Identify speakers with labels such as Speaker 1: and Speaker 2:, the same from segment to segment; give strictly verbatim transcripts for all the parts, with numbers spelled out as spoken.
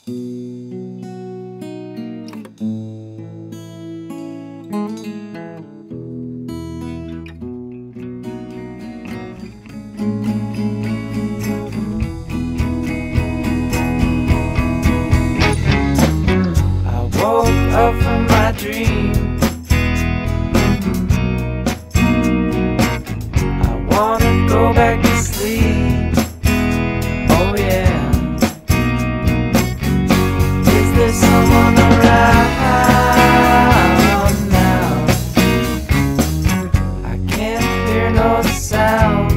Speaker 1: Up from my dream, I wanna go back to sleep. Oh yeah. Is there someone around now? I can't hear no sound.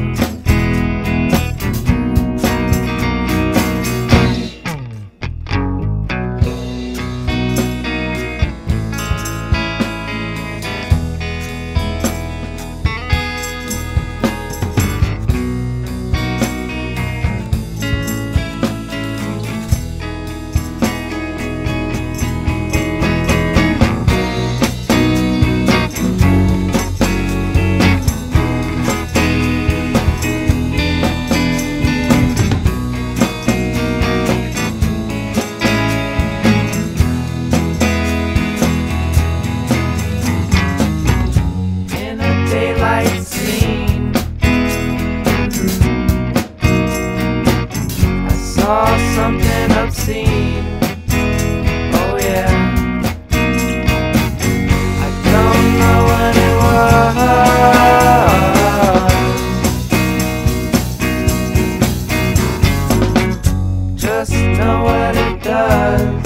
Speaker 1: Saw something obscene. Oh yeah. I don't know what it was, just know what it does.